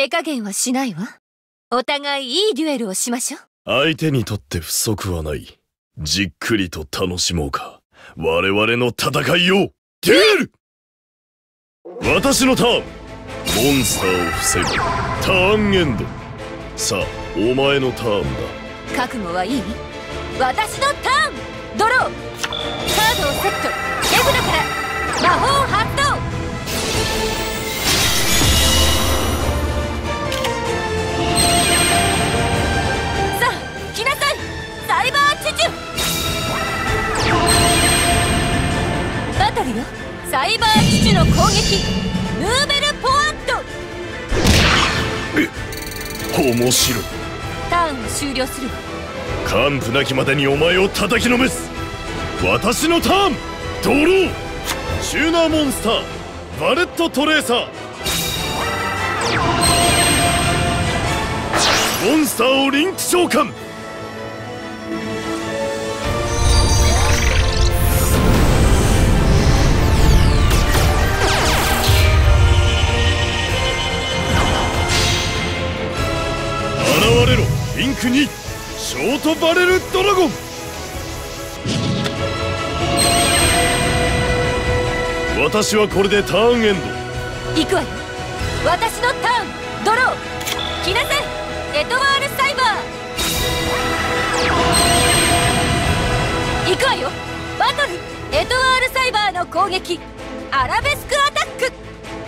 手加減はしないわ。お互いいいデュエルをしましょう。 相手にとって不足はない。じっくりと楽しもうか。我々の戦いをデュエル。私のターン。モンスターを防ぐターンエンド。さあ、お前のターンだ。 覚悟はいい？私のターン。ドロー。カードをセット。手札から魔法発動。さあ来なさい、サイバーチュチュ。バトルよ。サイバーチュチュの攻撃。ヌーベルポワント。 面白い。 ターンを終了するわ。 完膚なきまでにお前を叩きのめす。私のターン。ドロー。チューナーモンスターバレットトレーサー。モンスターをリンク召喚。現れろリンク2ショートバレルドラゴン。私はこれでターンエンド。 行くわよ。私のターン。ドロー。来なさい、エトワールサイバー。行くわよ。バトルエトワールサイバーの攻撃。アラベスクアタック。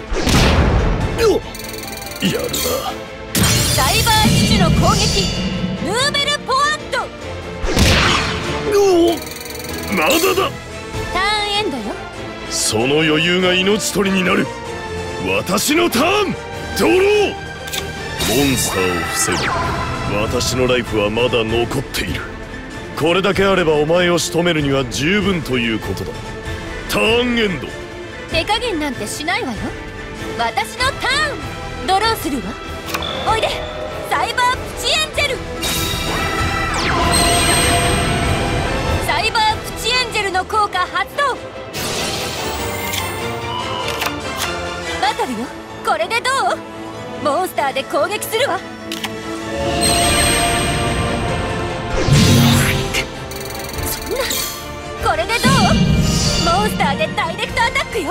やるな。 サイバーチュチュの攻撃。ヌーベルポワント。 まだだ。 ターンエンドよ。 その余裕が命取りになる。私のターン。ドロー。モンスターを防ぐ。私のライフはまだ残っている。これだけあればお前を仕留めるには十分ということだ。ターンエンド。 手加減なんてしないわよ。私のターン。ドローするわ。おいでサイバープチエンジェル。サイバープチエンジェルの効果発動。バトルよ。これでどう？モンスターで攻撃するわ。そんな、これでどう？モンスターでダイレクトアタックよ。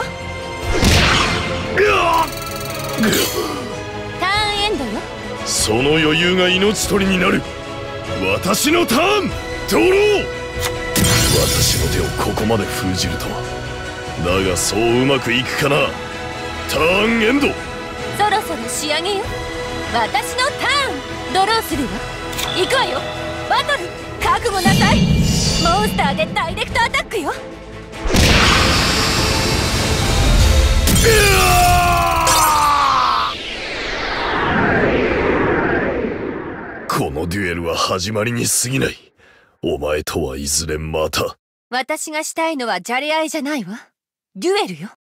ターンエンドよ。 その余裕が命取りになる。私のターン。ドロー。私の手をここまで封じるとは。だがそううまくいくかな。ターンエンド。 そろそろ仕上げよ。私のターン。ドローするわ。行くわよ。バトル覚悟なさい。モンスターでダイレクトアタックよ。 このデュエルは始まりに過ぎない。お前とはいずれまた。 私がしたいのはじゃれ合いじゃないわ。デュエルよ。